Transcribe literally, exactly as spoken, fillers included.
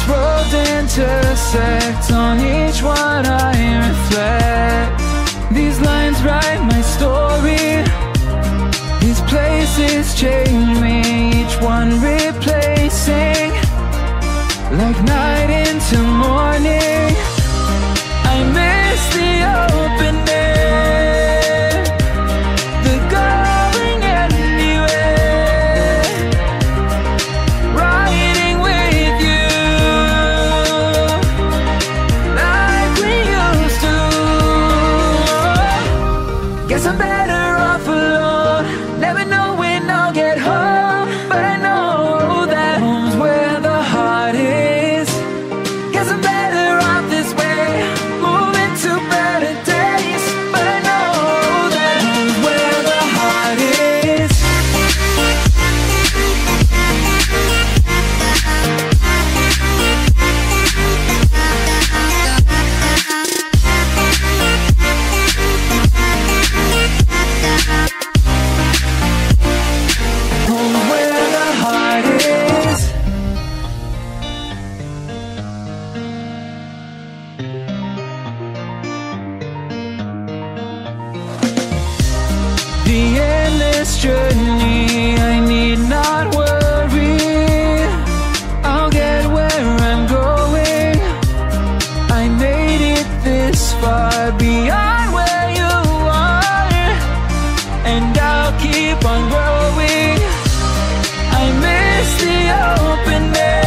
These roads intersect, on each one I reflect. These lines write my story. These places change me, each one replacing. Like night into morning, I miss the open air, the going anywhere, riding with you like we used to. Guess I'm better off alone, never know when I'll get home, but I know that home's where the heart is. Guess I'm better off this way, moving to better days, but I know that home's where the heart is. Home's where the heart is. The endless journey, I need not worry, I'll get where I'm going. I made it this far, beyond where you are, and I'll keep on growing. I miss the open air,